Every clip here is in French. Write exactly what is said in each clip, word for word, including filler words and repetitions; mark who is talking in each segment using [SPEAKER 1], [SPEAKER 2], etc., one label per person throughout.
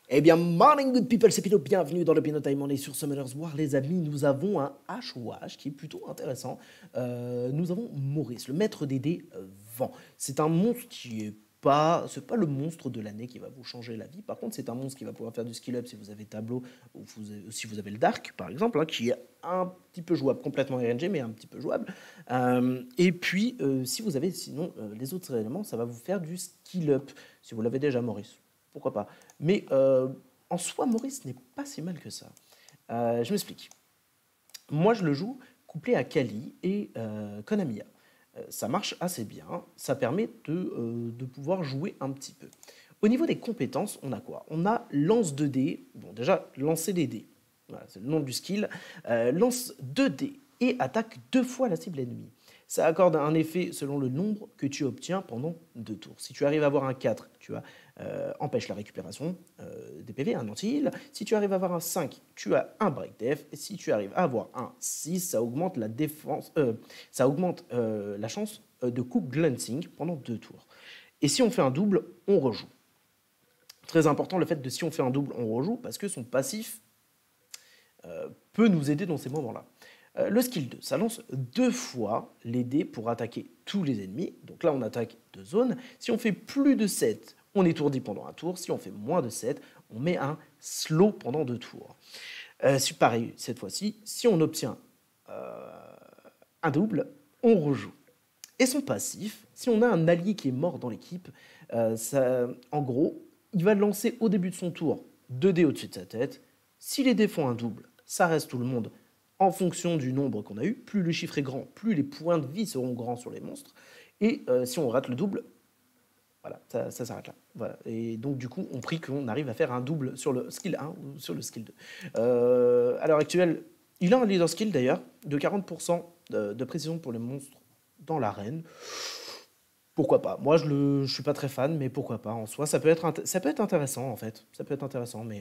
[SPEAKER 1] Eh bien, morning good people, c'est Pino, bienvenue dans le Pino Time. On est sur Summoners War, les amis. Nous avons un H O H qui est plutôt intéressant. Euh, nous avons Maurice, le maître des dés euh, vent. C'est un monstre qui est pas, c'est pas le monstre de l'année qui va vous changer la vie. Par contre, c'est un monstre qui va pouvoir faire du skill up si vous avez tableau ou vous avez- si vous avez le dark, par exemple, hein, qui est un petit peu jouable, complètement R N G, mais un petit peu jouable. Euh, et puis, euh, si vous avez sinon euh, les autres éléments, ça va vous faire du skill up. Si vous l'avez déjà, Maurice, pourquoi pas. Mais euh, en soi, Maurice n'est pas si mal que ça. Euh, je m'explique. Moi, je le joue couplé à Kali et euh, Konamiya. Euh, ça marche assez bien. Ça permet de, euh, de pouvoir jouer un petit peu. Au niveau des compétences, on a quoi? On a lance deux dés. Bon, déjà, lancer des dés. Voilà, c'est le nom du skill. Euh, lance deux dés et attaque deux fois la cible ennemie. Ça accorde un effet selon le nombre que tu obtiens pendant deux tours. Si tu arrives à avoir un quatre, tu as euh, empêche la récupération euh, des P V, un anti-heal. Si tu arrives à avoir un cinq, tu as un break def. Et si tu arrives à avoir un six, ça augmente la défense, euh, ça augmente euh, la chance euh, de coup glancing pendant deux tours. Et si on fait un double, on rejoue. Très important le fait de si on fait un double, on rejoue, parce que son passif euh, peut nous aider dans ces moments-là. Euh, le skill deux, ça lance deux fois les dés pour attaquer tous les ennemis. Donc là, on attaque deux zones. Si on fait plus de sept, on étourdit pendant un tour. Si on fait moins de sept, on met un slow pendant deux tours. Euh, pareil, cette fois-ci, si on obtient euh, un double, on rejoue. Et son passif, si on a un allié qui est mort dans l'équipe, euh, ça, en gros, il va lancer au début de son tour deux dés au-dessus de sa tête. Si les dés font un double, ça reste tout le monde en fonction du nombre qu'on a eu. Plus le chiffre est grand, plus les points de vie seront grands sur les monstres. Et euh, si on rate le double, voilà, ça, ça s'arrête là. Voilà. Et donc, du coup, on prie qu'on arrive à faire un double sur le skill un ou sur le skill deux. Euh, à l'heure actuelle, il a un leader skill d'ailleurs de quarante pour cent de, de précision pour les monstres dans l'arène. Pourquoi pas? Moi, je ne suis pas très fan, mais pourquoi pas? En soi, ça peut être, ça peut être intéressant, en fait. Ça peut être intéressant, mais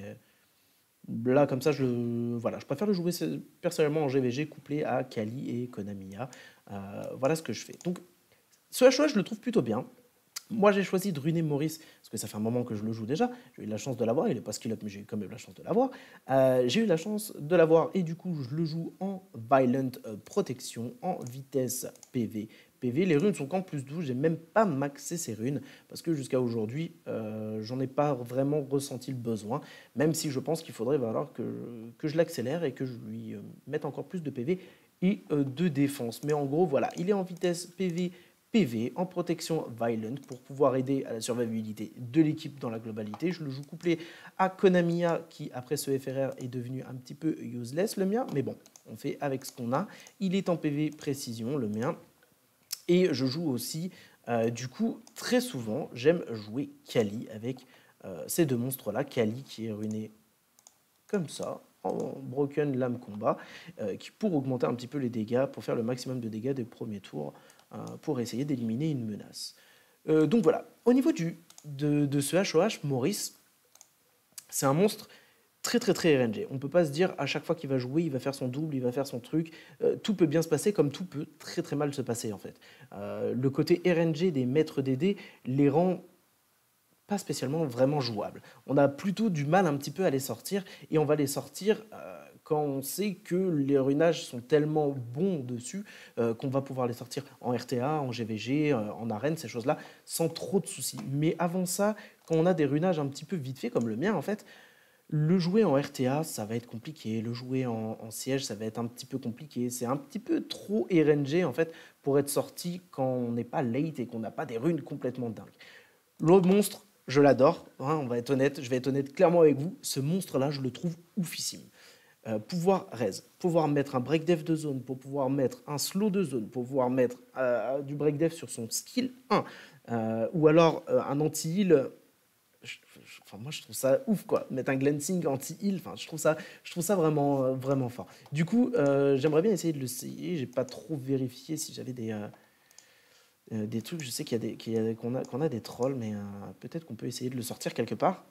[SPEAKER 1] euh, là, comme ça, je, voilà, je préfère le jouer personnellement en G V G couplé à Kali et Konamiya. Euh, voilà ce que je fais. Donc, ce H O H, je le trouve plutôt bien. Moi, j'ai choisi de ruiner Maurice, parce que ça fait un moment que je le joue déjà. J'ai eu la chance de l'avoir, il n'est pas skill up, mais j'ai eu quand même la chance de l'avoir. Euh, j'ai eu la chance de l'avoir, et du coup, je le joue en Violent euh, Protection, en vitesse P V. P V, les runes sont qu'en plus douze, j'ai même pas maxé ces runes, parce que jusqu'à aujourd'hui, euh, j'en ai pas vraiment ressenti le besoin, même si je pense qu'il faudrait alors que, que je l'accélère et que je lui euh, mette encore plus de P V et euh, de défense. Mais en gros, voilà, il est en vitesse P V, P V en protection violent pour pouvoir aider à la survivabilité de l'équipe dans la globalité. Je le joue couplé à Konamiya qui, après ce F R R, est devenu un petit peu useless, le mien. Mais bon, on fait avec ce qu'on a. Il est en P V précision, le mien. Et je joue aussi, euh, du coup, très souvent, j'aime jouer Kali avec euh, ces deux monstres-là. Kali qui est ruiné comme ça, en broken lame combat, euh, qui, pour augmenter un petit peu les dégâts, pour faire le maximum de dégâts des premiers tours, euh, pour essayer d'éliminer une menace. Euh, donc voilà, au niveau du, de, de ce H O H, Maurice, c'est un monstre très très très R N G. On ne peut pas se dire à chaque fois qu'il va jouer, il va faire son double, il va faire son truc. Euh, tout peut bien se passer comme tout peut très très mal se passer en fait. Euh, le côté R N G des maîtres des dés les rend pas spécialement vraiment jouables. On a plutôt du mal un petit peu à les sortir et on va les sortir euh, quand on sait que les runages sont tellement bons dessus euh, qu'on va pouvoir les sortir en R T A, en G V G, euh, en arène, ces choses-là, sans trop de soucis. Mais avant ça, quand on a des runages un petit peu vite fait, comme le mien en fait, le jouer en R T A, ça va être compliqué. Le jouer en, en siège, ça va être un petit peu compliqué. C'est un petit peu trop R N G en fait pour être sorti quand on n'est pas late et qu'on n'a pas des runes complètement dingues. Le monstre, je l'adore, hein, on va être honnête, je vais être honnête clairement avec vous, ce monstre-là, je le trouve oufissime. Euh, pouvoir raise, pouvoir mettre un break def de zone, pour pouvoir mettre un slow de zone, pour pouvoir mettre euh, du break def sur son skill un, euh, ou alors euh, un anti-heal. Je, je, enfin, moi, je trouve ça ouf, quoi. Mettre un glancing anti-heal, enfin, je trouve ça, je trouve ça vraiment, euh, vraiment fort. Du coup, euh, j'aimerais bien essayer de le essayer. J'ai pas trop vérifié si j'avais des, euh, euh, des trucs. Je sais qu'il y a des, qu'il y a, qu'on a, qu'on a des trolls, mais euh, peut-être qu'on peut essayer de le sortir quelque part.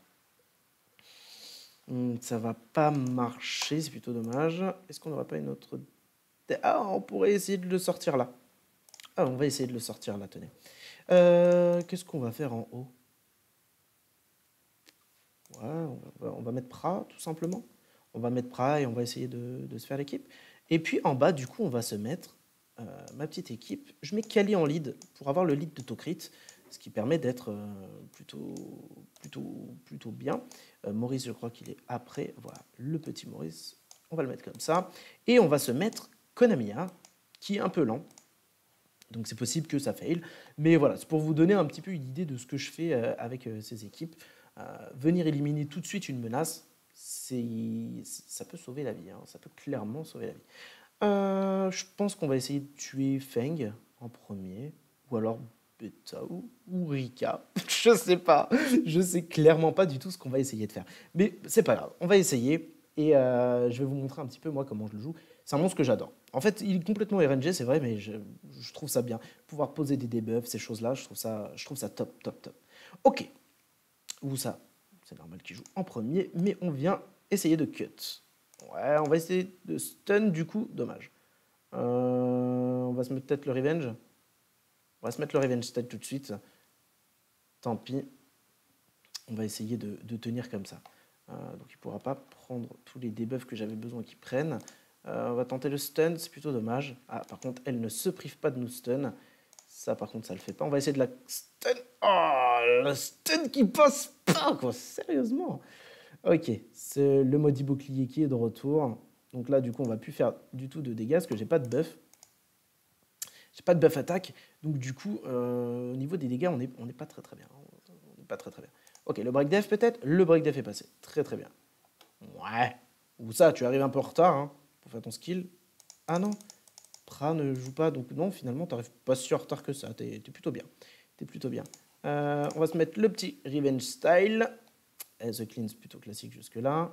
[SPEAKER 1] Hum, ça va pas marcher, c'est plutôt dommage. Est-ce qu'on n'aura pas une autre... Ah, on pourrait essayer de le sortir là. Ah, on va essayer de le sortir là, tenez. Euh, Qu'est-ce qu'on va faire en haut? Ouais, on va, on va mettre Pra, tout simplement. On va mettre Pra et on va essayer de, de se faire l'équipe. Et puis en bas, du coup, on va se mettre euh, ma petite équipe. Je mets Kali en lead pour avoir le lead de Tokrit, ce qui permet d'être euh, plutôt, plutôt, plutôt bien. Euh, Maurice, je crois qu'il est après. Voilà, le petit Maurice. On va le mettre comme ça. Et on va se mettre Konamiya, qui est un peu lent. Donc c'est possible que ça fail. Mais voilà, c'est pour vous donner un petit peu une idée de ce que je fais euh, avec euh, ces équipes. Euh, venir éliminer tout de suite une menace, ça peut sauver la vie. Hein. Ça peut clairement sauver la vie. Euh, je pense qu'on va essayer de tuer Feng en premier. Ou alors Beta ou, ou Rika. Je sais pas. Je sais clairement pas du tout ce qu'on va essayer de faire. Mais c'est pas grave. On va essayer. Et euh, je vais vous montrer un petit peu moi comment je le joue. C'est un monstre que j'adore. En fait, il est complètement R N G, c'est vrai, mais je, je trouve ça bien. Pouvoir poser des debuffs, ces choses-là, je trouve ça, je trouve ça top, top, top. Ok. Ou ça, c'est normal qu'il joue en premier, mais on vient essayer de cut. Ouais, on va essayer de stun du coup, dommage. Euh, on va se mettre peut-être le revenge. On va se mettre le revenge stun tout de suite. Tant pis. On va essayer de, de tenir comme ça. Euh, donc il ne pourra pas prendre tous les debuffs que j'avais besoin qu'il prenne. Euh, on va tenter le stun, c'est plutôt dommage. Ah, par contre, elle ne se prive pas de nous stun. Ça, par contre, ça le fait pas. On va essayer de la stun. Oh, le stun qui passe pas, quoi. Sérieusement. Ok, c'est le maudit bouclier qui est de retour. Donc là, du coup, on va plus faire du tout de dégâts parce que j'ai pas de buff. J'ai pas de buff attaque. Donc du coup, euh, au niveau des dégâts, on n'est on est pas très très bien. On n'est pas très très bien. Ok, le break def peut-être. Le break def est passé. Très très bien. Ouais. Ou ça, tu arrives un peu en retard hein, pour faire ton skill. Ah non. Pra ne joue pas, donc non, finalement, tu n'arrives pas si en retard que ça. T'es es plutôt bien. T'es plutôt bien. Euh, on va se mettre le petit Revenge Style. Et The Cleanse plutôt classique jusque-là.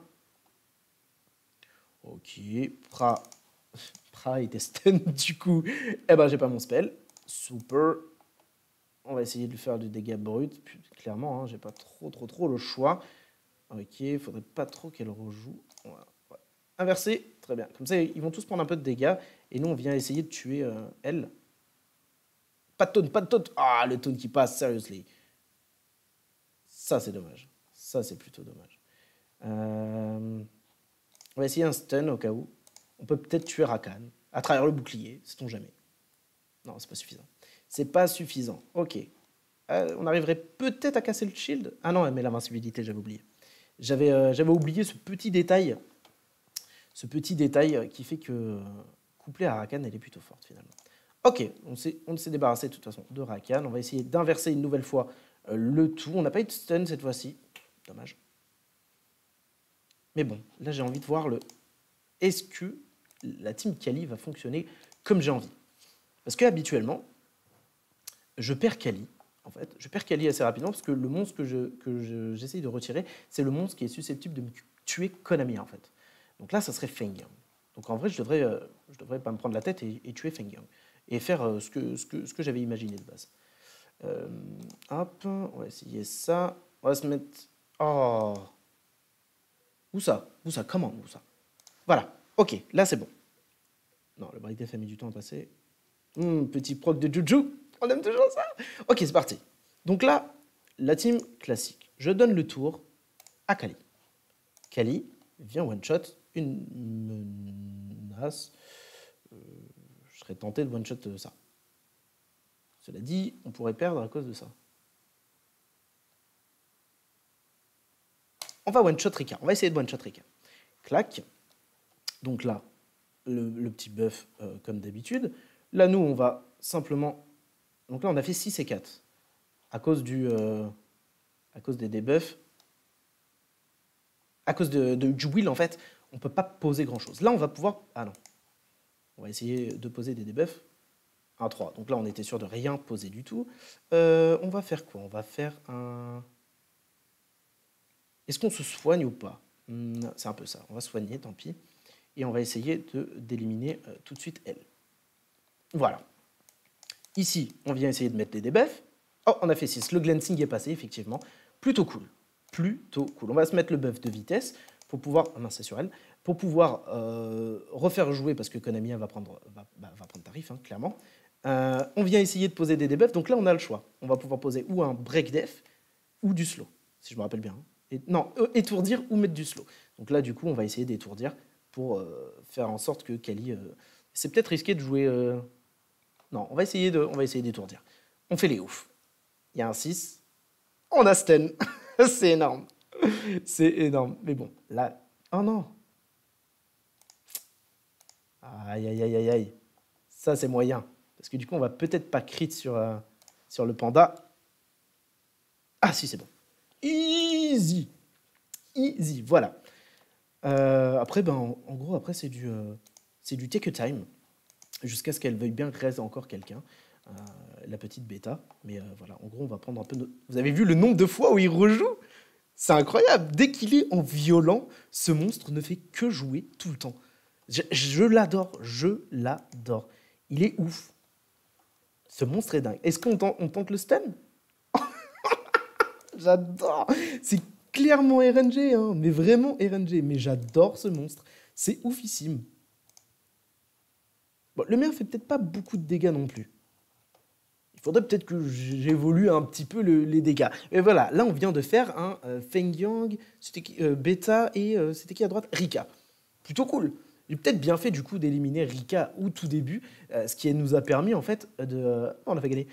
[SPEAKER 1] Ok. Pra. Pra était stun, du coup. Eh ben, j'ai pas mon spell. Super. On va essayer de lui faire du dégât brut. Puis, clairement, hein, j'ai pas trop, trop, trop le choix. Ok, il faudrait pas trop qu'elle rejoue. Voilà. Ouais. Inversé, très bien. Comme ça, ils vont tous prendre un peu de dégâts. Et nous, on vient essayer de tuer euh, elle. Pas de taunt, pas de taunt. Ah, le taunt qui passe, seriously. Ça, c'est dommage. Ça, c'est plutôt dommage. Euh... On va essayer un stun au cas où. On peut peut-être tuer Rakan à travers le bouclier, sait-on jamais. Non, c'est pas suffisant. C'est pas suffisant. Ok. Euh, on arriverait peut-être à casser le shield. Ah non, mais l'invincibilité, j'avais oublié. J'avais euh, j'avais oublié ce petit détail. Ce petit détail qui fait que, euh, couplé à Rakan, elle est plutôt forte finalement. Ok, on s'est on s'est débarrassé de toute façon de Rakan. On va essayer d'inverser une nouvelle fois euh, le tout. On n'a pas eu de stun cette fois-ci. Dommage. Mais bon, là j'ai envie de voir le... Est-ce que la team Kali va fonctionner comme j'ai envie? Parce que habituellement, je perds Kali. En fait, je perds Kali assez rapidement parce que le monstre que je que je, j'essaye de retirer, c'est le monstre qui est susceptible de me tuer Konami en fait. Donc là, ça serait Feng Yang. Donc en vrai, je devrais euh, je devrais pas me prendre la tête et, et tuer Feng Yang et faire euh, ce que ce que ce que j'avais imaginé de base. Euh, hop, on va essayer ça. On va se mettre. Oh. Où ça? Où ça? Comment? Où ça? Voilà. Ok, là c'est bon. Non, le break def a mis du temps à passer. Hum, petit proc de Juju. On aime toujours ça. Ok, c'est parti. Donc là, la team classique. Je donne le tour à Kali. Kali vient one-shot une menace. Euh, je serais tenté de one-shot ça. Cela dit, on pourrait perdre à cause de ça. On va one-shot Rika. On va essayer de one-shot Rika. Clac. Donc là, le, le petit buff euh, comme d'habitude. Là, nous, on va simplement... Donc là, on a fait six et quatre. À cause, du, euh, à cause des debuffs. À cause de, de, du will, en fait, on ne peut pas poser grand-chose. Là, on va pouvoir... Ah non. On va essayer de poser des debuffs. un trois. Donc là, on était sûr de rien poser du tout. Euh, on va faire quoi? On va faire un... Est-ce qu'on se soigne ou pas? hmm, C'est un peu ça. On va soigner, tant pis. Et on va essayer d'éliminer euh, tout de suite elle. Voilà. Ici, on vient essayer de mettre les debuffs. Oh, on a fait six. Le glancing est passé, effectivement. Plutôt cool. Plutôt cool. On va se mettre le buff de vitesse pour pouvoir... Ah mince, c'est sur elle. Pour pouvoir euh, refaire jouer, parce que Konami va prendre, va, bah, va prendre tarif, hein, clairement. Euh, on vient essayer de poser des debuffs. Donc là, on a le choix. On va pouvoir poser ou un break def ou du slow, si je me rappelle bien. Et, non, euh, étourdir ou mettre du slow. Donc là, du coup, on va essayer d'étourdir pour euh, faire en sorte que Kali... Euh... C'est peut-être risqué de jouer... Euh... Non, on va essayer de, on va essayer d'étourdir. On fait les oufs. Il y a un six. On a stun. C'est énorme. C'est énorme. Mais bon, là... Oh non. Aïe, aïe, aïe, aïe, aïe. Ça, c'est moyen. Parce que du coup, on va peut-être pas crit sur, euh, sur le panda. Ah si, c'est bon. Easy. Easy, voilà. Euh, après, ben, en, en gros, après, c'est du, euh, c'est du take a time. Jusqu'à ce qu'elle veuille bien reste encore quelqu'un. Euh, la petite bêta. Mais euh, voilà, en gros, on va prendre un peu... De... Vous avez vu le nombre de fois où il rejoue? C'est incroyable. Dès qu'il est en violent, ce monstre ne fait que jouer tout le temps. Je, je l'adore. Je l'adore. Il est ouf. Ce monstre est dingue. Est-ce qu'on tente, on tente le stun? J'adore. C'est clairement R N G, hein, mais vraiment R N G. Mais j'adore ce monstre. C'est oufissime. Bon, le mien fait peut-être pas beaucoup de dégâts non plus. Il faudrait peut-être que j'évolue un petit peu le, les dégâts. Mais voilà, là on vient de faire un euh, Feng Yang, c'était qui, euh, Beta et euh, c'était qui à droite? Rika. Plutôt cool. J'ai peut-être bien fait du coup d'éliminer Rika au tout début, euh, ce qui nous a permis en fait de... Euh, on a fait gagner.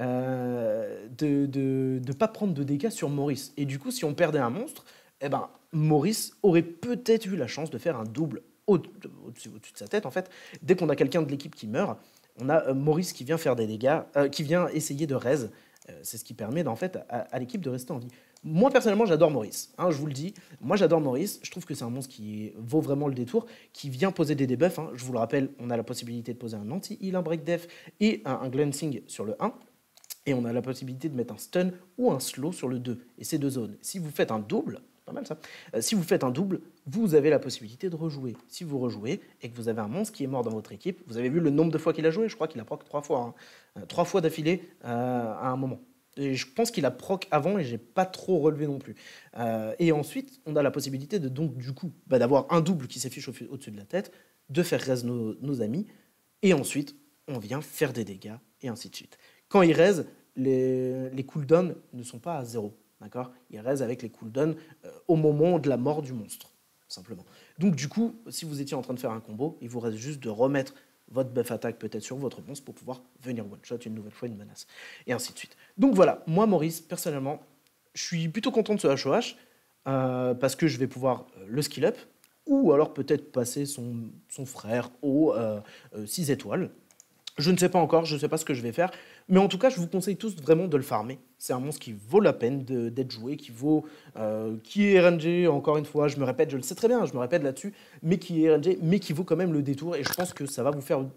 [SPEAKER 1] Euh, de ne de, de pas prendre de dégâts sur Maurice. Et du coup, si on perdait un monstre, eh ben, Maurice aurait peut-être eu la chance de faire un double au-dessus au au de sa tête. En fait, dès qu'on a quelqu'un de l'équipe qui meurt, on a euh, Maurice qui vient faire des dégâts, euh, qui vient essayer de raise. Euh, c'est ce qui permet en fait, à, à l'équipe de rester en vie. Moi, personnellement, j'adore Maurice. Hein, je vous le dis. Moi, j'adore Maurice. Je trouve que c'est un monstre qui vaut vraiment le détour, qui vient poser des debuffs. Hein. Je vous le rappelle, on a la possibilité de poser un anti-heal, un break def et un, un glancing sur le un. Et on a la possibilité de mettre un stun ou un slow sur le deux. Et ces deux zones. Si vous faites un double, pas mal ça, euh, si vous faites un double, vous avez la possibilité de rejouer. Si vous rejouez et que vous avez un monstre qui est mort dans votre équipe, vous avez vu le nombre de fois qu'il a joué, je crois qu'il a proc trois fois. Hein. Euh, trois fois d'affilée euh, à un moment. Et je pense qu'il a proc avant et j'ai pas trop relevé non plus. Euh, et ensuite, on a la possibilité de donc du coup bah, d'avoir un double qui s'affiche au- au-dessus de la tête, de faire raise nos, nos amis, et ensuite on vient faire des dégâts et ainsi de suite. Quand il raise, les, les cooldowns ne sont pas à zéro. D'accord? Il raise avec les cooldowns euh, au moment de la mort du monstre, simplement. Donc du coup, si vous étiez en train de faire un combo, il vous reste juste de remettre votre buff attaque peut-être sur votre monstre pour pouvoir venir one-shot une nouvelle fois une menace. Et ainsi de suite. Donc voilà, moi Maurice, personnellement, je suis plutôt content de ce H O H euh, parce que je vais pouvoir euh, le skill up ou alors peut-être passer son, son frère au euh, euh, six étoiles. Je ne sais pas encore, je ne sais pas ce que je vais faire, mais en tout cas, je vous conseille tous vraiment de le farmer. C'est un monstre qui vaut la peine d'être joué, qui vaut, euh, qui est R N G, encore une fois, je me répète, je le sais très bien, je me répète là-dessus, mais qui est R N G, mais qui vaut quand même le détour, et je pense que ça va vous faire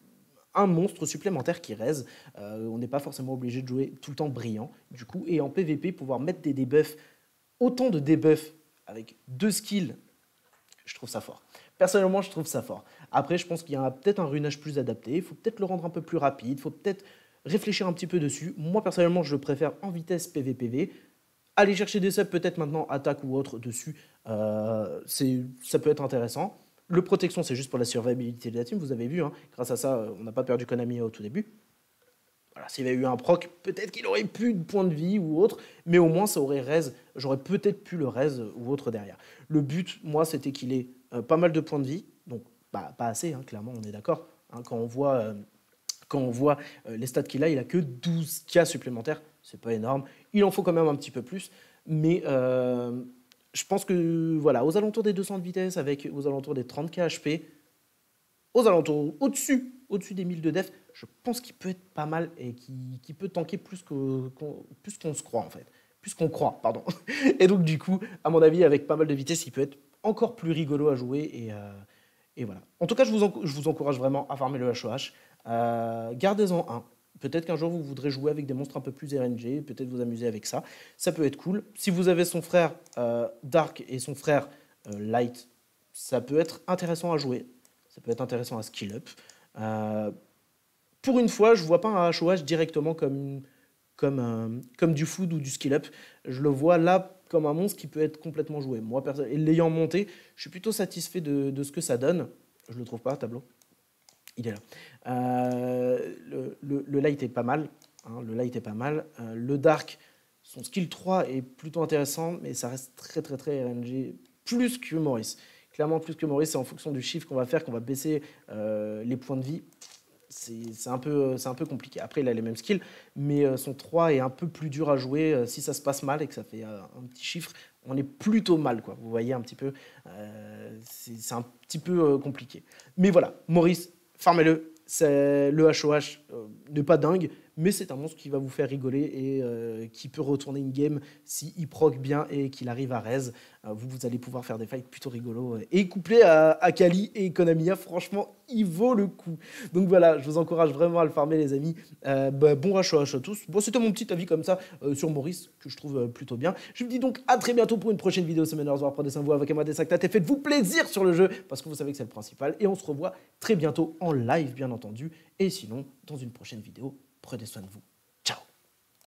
[SPEAKER 1] un monstre supplémentaire qui raise. Euh, on n'est pas forcément obligé de jouer tout le temps brillant, du coup, et en P V P, pouvoir mettre des debuffs, autant de debuffs avec deux skills, je trouve ça fort. Personnellement, je trouve ça fort. Après, je pense qu'il y a peut-être un runage plus adapté. Il faut peut-être le rendre un peu plus rapide. Il faut peut-être réfléchir un petit peu dessus. Moi, personnellement, je le préfère en vitesse P V P V. Aller chercher des subs, peut-être maintenant attaque ou autre dessus, euh, ça peut être intéressant. Le protection, c'est juste pour la survivabilité de la team. Vous avez vu, hein, grâce à ça, on n'a pas perdu Konami au tout début. Voilà, s'il y avait eu un proc, peut-être qu'il aurait plus de points de vie ou autre, mais au moins ça aurait raise, j'aurais peut-être pu le raise ou autre derrière. Le but, moi, c'était qu'il ait euh, pas mal de points de vie, donc bah, pas assez, hein, clairement, on est d'accord. Hein, quand on voit, euh, quand on voit euh, les stats qu'il a, il a que douze K supplémentaires, c'est pas énorme. Il en faut quand même un petit peu plus, mais euh, je pense que voilà, aux alentours des deux cents de vitesse, avec aux alentours des trente K H P, aux alentours, au-dessus, au-dessus des mille de def, je pense qu'il peut être pas mal et qu'il qui peut tanker plus qu'on qu plus qu'on se croit en fait. Plus qu'on croit, pardon. Et donc du coup, à mon avis, avec pas mal de vitesse, il peut être encore plus rigolo à jouer et, euh, et voilà. En tout cas, je vous, je vous encourage vraiment à farmer le H O H. Euh, Gardez-en un. Peut-être qu'un jour, vous voudrez jouer avec des monstres un peu plus R N G, peut-être vous amuser avec ça. Ça peut être cool. Si vous avez son frère euh, Dark et son frère euh, Light, ça peut être intéressant à jouer. Ça peut être intéressant à skill up. Euh, pour une fois, je ne vois pas un H O H directement comme, comme, un, comme du food ou du skill up. Je le vois là comme un monstre qui peut être complètement joué. Moi, et l'ayant monté, je suis plutôt satisfait de, de ce que ça donne. Je ne le trouve pas, tableau. Il est là. Euh, le, le, le light est pas mal. Hein, le light est pas mal. Euh, le dark, Son skill trois est plutôt intéressant, mais ça reste très très très R N G, plus que Maurice. Clairement plus que Maurice, c'est en fonction du chiffre qu'on va faire, qu'on va baisser euh, les points de vie. C'est un, peu, un peu compliqué. Après, il a les mêmes skills, mais euh, son trois est un peu plus dur à jouer. Euh, si ça se passe mal et que ça fait euh, un petit chiffre, on est plutôt mal, quoi. Vous voyez un petit peu, euh, c'est un petit peu euh, compliqué. Mais voilà, Maurice, farmez-le. Le H O H euh, n'est pas dingue, mais c'est un monstre qui va vous faire rigoler et euh, qui peut retourner une game s'il proc bien et qu'il arrive à raise. Euh, vous, vous allez pouvoir faire des fights plutôt rigolos. Et couplé à, à Kali et Konamiya, franchement, il vaut le coup. Donc voilà, je vous encourage vraiment à le farmer, les amis. Euh, bah, bon H O H à tous. Bon, c'était mon petit avis comme ça euh, sur Maurice, que je trouve euh, plutôt bien. Je vous dis donc à très bientôt pour une prochaine vidéo Summoners War. Prenez soin de vous avec un des sacs. Faites-vous plaisir sur le jeu, parce que vous savez que c'est le principal. Et on se revoit très bientôt en live, bien entendu. Et sinon, dans une prochaine vidéo, prenez soin de vous.